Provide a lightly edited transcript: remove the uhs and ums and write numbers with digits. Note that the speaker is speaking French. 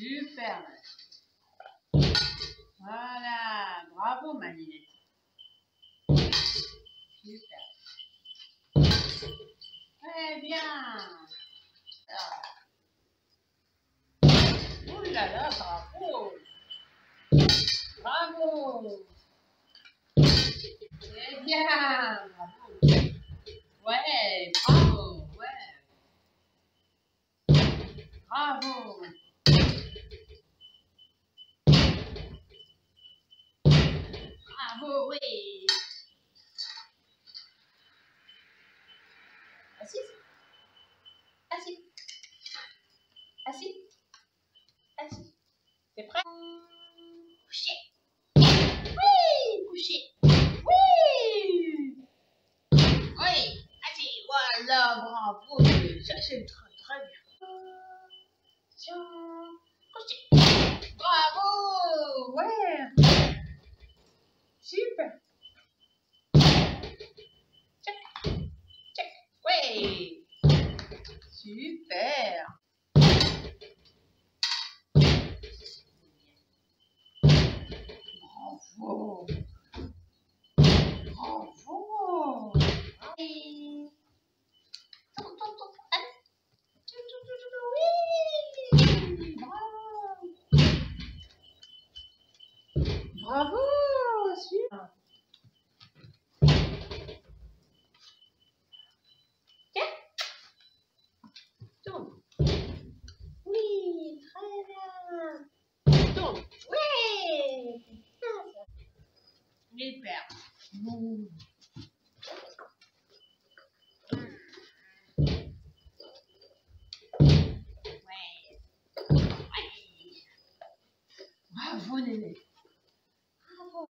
Super. Voilà. Bravo, Malinette. Super. Très bien. Oh là là, bravo. Bravo. Très bien. Bravo. Ouais, bravo. Ouais. Bravo. Bravo, oui. Assis. Assis. Assis. Assis. T'es prêt? Couché. Oui, couché. Oui. Oui. Assis. Voilà, bravo. Ça, c'est très bien. Tiens. Couché. Bravo. Ouais. Super. Check. Check. Oui. Super. Bravo. Bravo. Allez. Tourne, tourne, tourne. Allez. Oui. Bravo. Bravo. Super. Tiens. Tourne. Oui. Très bien. Tourne. Oui. Super.